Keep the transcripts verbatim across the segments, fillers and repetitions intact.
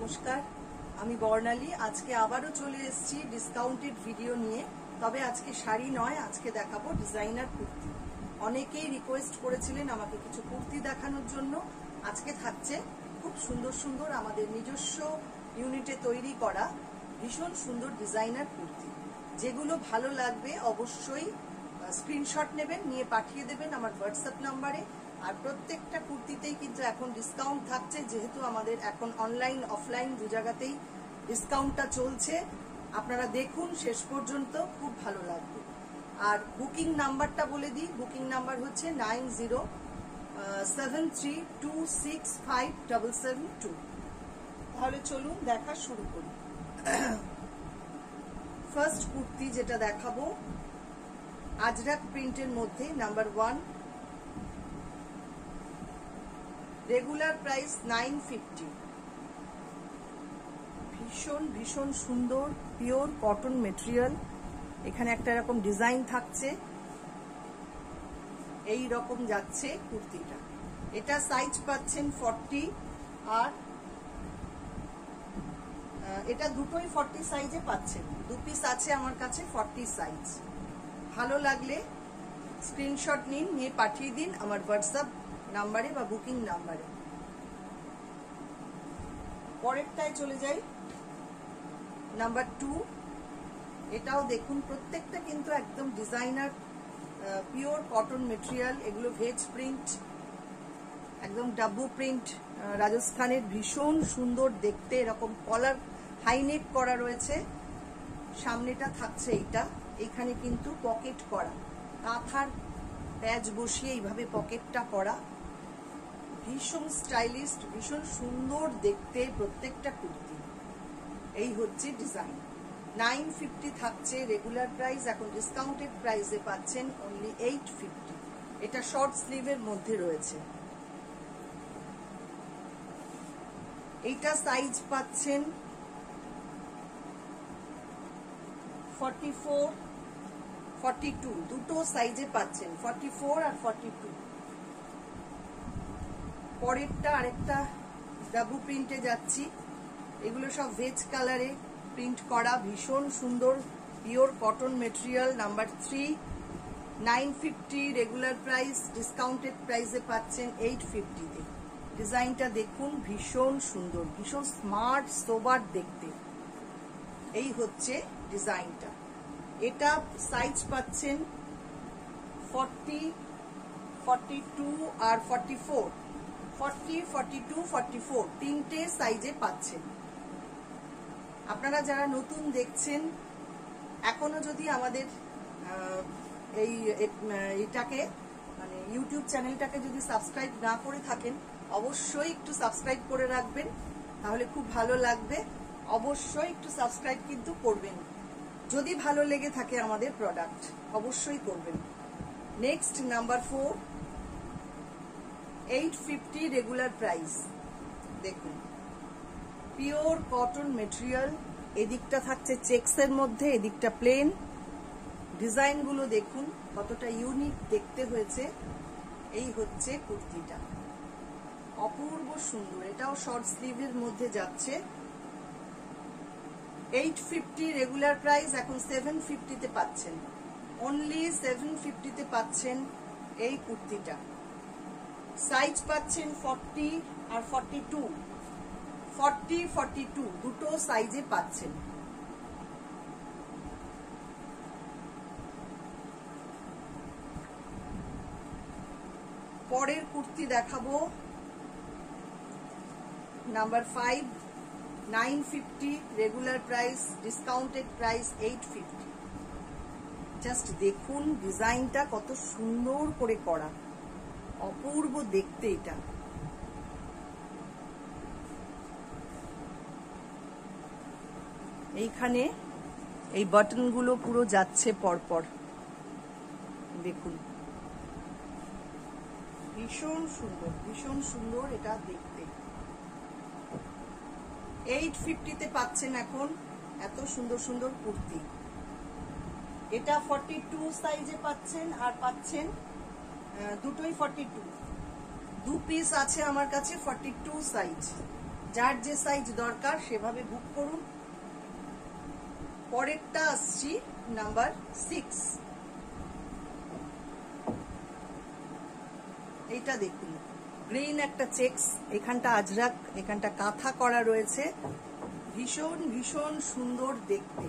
নমস্কার, আমি বর্ণালী। আজকে আবারও চলে এসেছি ডিসকাউন্টেড ভিডিও নিয়ে। তবে আজকে শাড়ি নয়, আজকে দেখাবো ডিজাইনার কুর্তি। অনেকেই রিকোয়েস্ট করেছিলেন আমাকে কিছু কুর্তি দেখানোর জন্য। আজকে থাকছে খুব সুন্দর সুন্দর আমাদের নিজস্ব ইউনিটে তৈরি করা ভীষণ সুন্দর ডিজাইনার কুর্তি। যেগুলো ভালো লাগবে অবশ্যই স্ক্রিনশট নেবেন, নিয়ে পাঠিয়ে দেবেন আমার হোয়াটসঅ্যাপ নাম্বারে। আর প্রত্যেকটা কুর্তিতেই কিন্তু এখন ডিসকাউন্ট থাকছে, যেহেতু আমাদের এখন অনলাইন অফলাইন দু জায়গাতেই ডিসকাউন্টটা চলছে। আপনারা দেখুন শেষ পর্যন্ত, খুব ভালো লাগবে। আর বুকিং নাম্বারটা বলে দিই, বুকিং নাম্বার হচ্ছে nine zero seven three two six five double seven two. তাহলে চলুন দেখা শুরু করি। ফার্স্ট কুর্তি যেটা দেখাবো আজরাক প্রিন্টের মধ্যে, number one, regular price nine fifty. ভীষণ ভীষণ সুন্দর পিওর কটন মেটেরিয়াল। এখানে একটা এরকম ডিজাইন থাকছে, এই রকম যাচ্ছে কুর্তিটা। এটা সাইজ পাচ্ছেন ফর্টি, আর এটা দুটোই ফর্টি সাইজে পাচ্ছেন। দু পিস আছে আমার কাছে ফর্টি সাইজ। ভালো লাগলে স্ক্রিনশট নিন, নিয়ে পাঠিয়ে দিন আমার হোয়াটসঅ্যাপ নাম্বারে বা বুকিং নাম্বারে। পরেরটায় চলে যাই, নাম্বার টু। এটাও দেখুন, প্রত্যেকটা কিন্তু একদম ডিজাইনার পিওর কটন মেটেরিয়াল। এগুলো ভেজ প্রিন্ট, একদম ডাব্বু প্রিন্ট রাজস্থানের, ভীষণ সুন্দর দেখতে। এরকম কলার হাইনেক করা রয়েছে। সামনেটা থাকছে এইটা, এখানে কিন্তু পকেট করা, কাঁথার প্যাচ বসিয়ে এইভাবে পকেটটা করা। ভীষণ স্টাইলিশ, ভীষণ সুন্দর দেখতে প্রত্যেকটা কুর্তি। এই হচ্ছে ডিজাইন। নাইন ফিফটি থাকছে রেগুলার প্রাইস, এখন ডিসকাউন্টেড প্রাইসে পাচ্ছেন অনলি এইট ফিফটি। এটা শর্ট স্লিভের মধ্যে রয়েছে। এইটা সাইজ পাচ্ছেন ফর্টি ফোর, ফর্টি টু, দুটো সাইজে পাচ্ছেন, ফর্টি ফোর আর ফর্টি টু। পরেরটা আরেকটা ডাবু প্রিন্টে যাচ্ছি। এগুলো সব ভেজ কালারে প্রিন্ট করা, ভীষণ সুন্দর pure cotton material. Number three, nine fifty regular price, discounted প্রাইসে পাচ্ছেন এইট ফিফটিতে। ডিজাইনটা দেখুন, ভীষণ সুন্দর, ভীষণ স্মার্ট সোবার দেখতে। এই হচ্ছে ডিজাইনটা। এটা সাইজ পাচ্ছেন ফর্টি, ফর্টি টু আর forty four. Forty, forty two, forty four তিনটে সাইজে পাচ্ছেন। আপনারা যারা নতুন দেখছেন, এখনো যদি আমাদের এই এটাকে মানে ইউটিউব চ্যানেলটাকে যদি সাবস্ক্রাইব না করে থাকেন, অবশ্যই একটু সাবস্ক্রাইব করে রাখবেন, তাহলে খুব ভালো লাগবে। অবশ্যই একটু সাবস্ক্রাইব কিন্তু করবেন, যদি ভালো লেগে থাকে আমাদের প্রোডাক্ট, অবশ্যই করবেন। Next number four, eight fifty regular price. দেখুন, পিওর কটন মেটেরিয়াল। এদিকটা থাকছে চেক্সের মধ্যে, এদিকটা প্লেন। ডিজাইনগুলো দেখুন কতটা ইউনিক দেখতে হয়েছে। এই হচ্ছে কুর্তিটা, অপূর্ব সুন্দর। এটাও শর্ট স্লিভের মধ্যে যাচ্ছে। এইট ফিফটি রেগুলার প্রাইস, এখন সেভেন ফিফটিতে পাচ্ছেন, অনলি সেভেন ফিফটিতে পাচ্ছেন এই কুর্তিটা। সাইজ পাচ্ছেন ফর্টি আর forty two, forty, forty two দুটো সাইজে পাচ্ছেন। পরের কুর্তি দেখাবো, number five, nine fifty regular price, discounted price eight fifty. Just দেখুন ডিজাইনটা কত সুন্দর করে করা, অপূর্ব দেখতে এটা। এইখানে এই বাটনগুলো পুরো যাচ্ছে পরপর, দেখুন ভীষণ সুন্দর, ভীষণ সুন্দর এটা দেখতে। এইট ফিফটিতে পাচ্ছেন এখন এত সুন্দর সুন্দর কুর্তি। এটা ফর্টি টু সাইজে পাচ্ছেন, আর পাচ্ছেন দুটোই ফর্টি টু। দু পিস আছে আমার কাছে ফর্টি টু সাইজ। যার যে সাইজ দরকার সেভাবে বুক করুন। পরেরটা আসছি নাম্বার সিক্স। এইটা দেখুন, গ্রিন একটা চেকস, এখানটা আজরাক, এখানটা কাঁথা করা রয়েছে, ভীষণ ভীষণ সুন্দর দেখতে।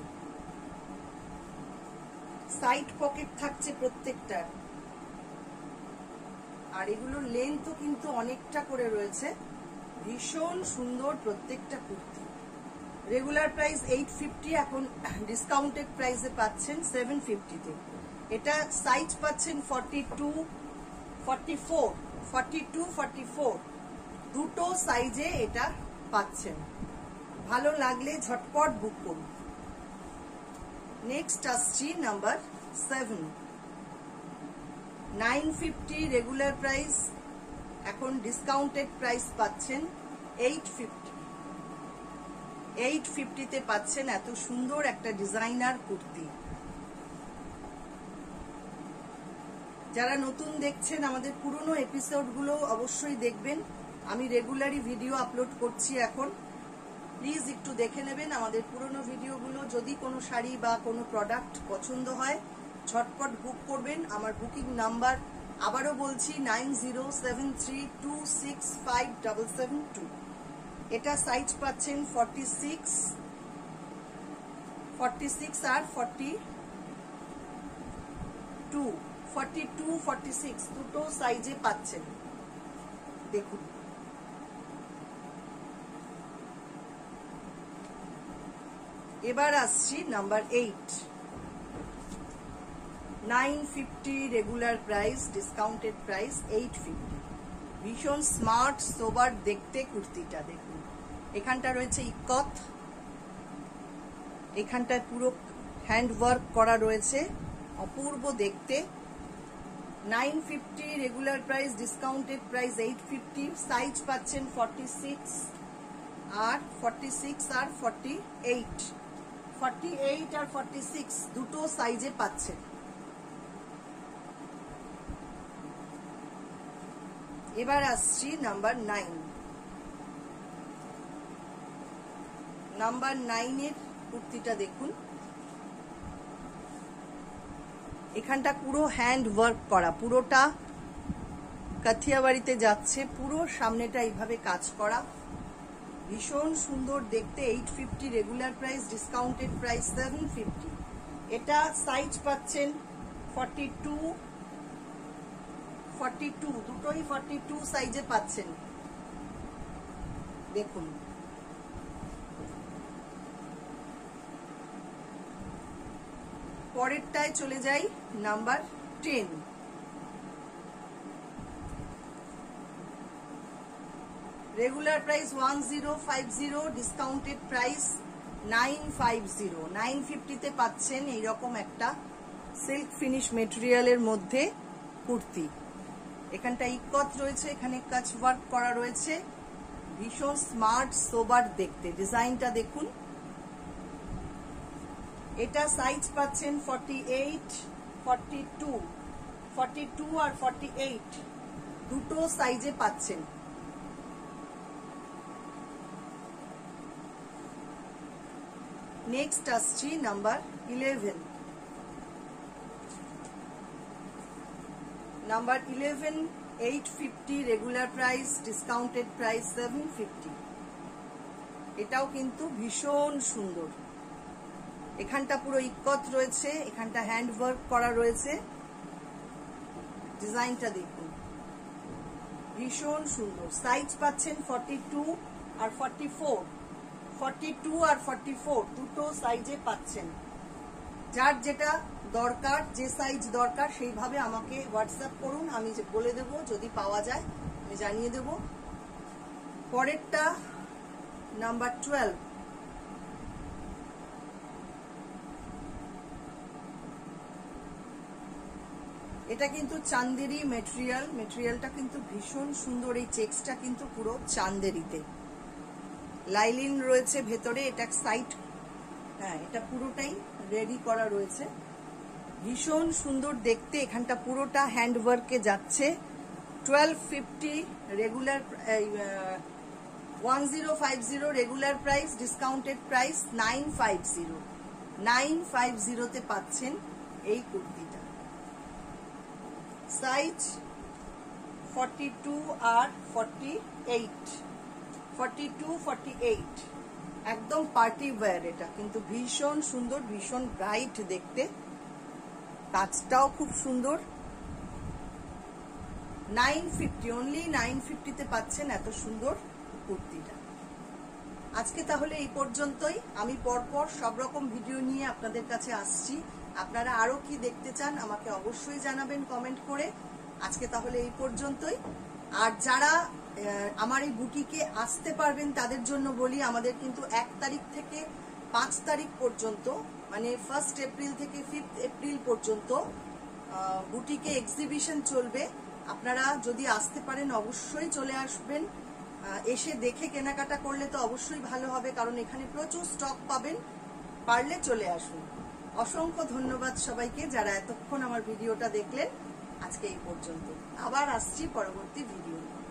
সাইড পকেট থাকছে প্রত্যেকটার, আর এগুলোর লেন্থও কিন্তু অনেকটা করে রয়েছে। ভীষণ সুন্দর প্রত্যেকটা kurti. Regular price eight fifty, এখন ডিসকাউন্টেড প্রাইসে পাচ্ছেন সেভেন ফিফটিতে। এটা সাইজ পাচ্ছেন forty two, forty four, forty two, forty four, দুটো সাইজে এটা পাচ্ছেন। ভালো লাগলে ঝটপট বুক করুন। নেক্সট আসছি number seven. Nine fifty regular price, এখন ডিসকাউন্টেড প্রাইস পাচ্ছেন এইট ফিফটি। এইট ফিফটিতে পাচ্ছেন এত সুন্দর একটা ডিজাইনার কুর্তি। যারা নতুন দেখছেন আমাদের পুরনো এপিসোডগুলো অবশ্যই দেখবেন। আমি রেগুলারই ভিডিও আপলোড করছি এখন, প্লিজ একটু দেখে নেবেন আমাদের পুরনো ভিডিওগুলো। যদি কোনো শাড়ি বা কোনো প্রোডাক্ট পছন্দ হয় ঝটপট বুক করবেন। আমার বুকিং নাম্বার আবারও বলছি nine zero seven three two six five double seven two. এটা সাইজ পাচ্ছেন ফর্টি সিক্স, ফর্টি সিক্স আর forty two, forty two, forty six দুটো সাইজে পাচ্ছেন। দেখুন, এবার আসছি number eight. Nine fifty regular price, discounted price eight fifty. ভীষণ স্মার্ট সোবার দেখতে কুর্তিটা দেখুন। এখানটা রয়েছে ইকত, এখানটায় পুরো হ্যান্ড ওয়ার্ক করা রয়েছে, অপূর্ব দেখতে। Nine fifty regular price, discounted price eight fifty. Size পাচ্ছেন ফর্টি সিক্স আর ফর্টি সিক্স আর ফর্টি এইট, ফর্টি এইট আর ফর্টি সিক্স দুটো সাইজে পাচ্ছেন। এবার আসছি নাম্বার নাইন। নাম্বার নাইনের কুর্তিটা দেখুন। এখানটা পুরো হ্যান্ড ওয়ার্ক করা, পুরোটা কাথিয়াবাড়িতে যাচ্ছে, পুরো সামনেটা এইভাবে কাজ করা, ভীষণ সুন্দর দেখতে। Eight fifty regular price, discounted price seven fifty. এটা সাইজ পাচ্ছেন ফর্টি টু, ফর্টি টু, দুটোই ফর্টি টু সাইজে পাচ্ছেন। দেখুন, পরেরটায় চলে যাই number ten. Regular price one zero five zero, discounted price nine five zero. Nine ফিফটিতে পাচ্ছেন এইরকম একটা সিল্ক ফিনিশ মেটেরিয়ালের মধ্যে কুর্তি। এখানটা ইকত রয়েছে, এখানে কাচ ওয়ার্ক করা রয়েছে, ভীষণ স্মার্ট সোবার দেখতে। ডিজাইনটা দেখুন। এটা সাইজ পাচ্ছেন forty eight, forty two, forty two আর ফর্টি এইট দুটো সাইজে পাচ্ছেন। নেক্সট আসছি number eleven. Number eleven, eight fifty regular price, discounted price seven fifty. এটাও কিন্তু ভীষণ সুন্দর। এখানটা পুরো ইকত রয়েছে, এখানটা হ্যান্ড ওয়ার্ক করা রয়েছে। ডিজাইনটা দেখুন, ভীষণ সুন্দর। সাইজ পাচ্ছেন ফর্টি টু আর ফর্টি ফোর, ফর্টি টু আর ফর্টি ফোর দুটো সাইজে পাচ্ছেন। যার যেটা দরকার, যে সাইজ দরকার সেইভাবে আমাকে হোয়াটসঅ্যাপ করুন, আমি বলে দেব, যদি পাওয়া যায় আমি জানিয়ে দেব। পরেরটা নাম্বার টুয়েলভ। এটা কিন্তু চান্দেরি মেটেরিয়াল, মেটেরিয়ালটা কিন্তু ভীষণ সুন্দর। এই চেক্সটা কিন্তু পুরো চান্দেরিতে, লাইলিন রয়েছে ভেতরে। এটা সাইড, হ্যাঁ এটা পুরোটাই রেডি করা রয়েছে, ভীষণ সুন্দর দেখতে। এখানটা পুরোটা হ্যান্ড ওয়ার্কে যাচ্ছে। Twelve fifty regular one zero five zero regular price, discounted price nine five zero. Nine five জিরোতে পাচ্ছেন এই কুর্তিটা। সাইজ ফর্টি টু আর forty eight, forty two forty eight. একদম পার্টি ওয়্যার এটা, কিন্তু ভীষণ সুন্দর, ভীষণ ব্রাইট দেখতে, কাজটাও খুব সুন্দর। নাইন ফিফটি, অনলি নাইন ফিফটিতে পাচ্ছেন এত সুন্দর কুর্তিটা। আজকে তাহলে এই পর্যন্তই। আমি পরপর সব রকম ভিডিও নিয়ে আপনাদের কাছে আসছি। আপনারা আরো কি দেখতে চান আমাকে অবশ্যই জানাবেন কমেন্ট করে। আজকে তাহলে এই পর্যন্তই। আর যারা আমার এই বুটিকে আসতে পারবেন তাদের জন্য বলি, আমাদের কিন্তু এক তারিখ থেকে পাঁচ তারিখ পর্যন্ত, মানে ফার্স্ট এপ্রিল থেকে ফিফথ এপ্রিল পর্যন্ত বুটিকে এক্সিবিশন চলবে। আপনারা যদি আসতে পারেন অবশ্যই চলে আসবেন। এসে দেখে কেনাকাটা করলে তো অবশ্যই ভালো হবে, কারণ এখানে প্রচুর স্টক পাবেন। পারলে চলে আসুন। অসংখ্য ধন্যবাদ সবাইকে যারা এতক্ষণ আমার ভিডিওটা দেখলেন। আজকে এই পর্যন্ত, আবার আসছি পরবর্তী ভিডিও।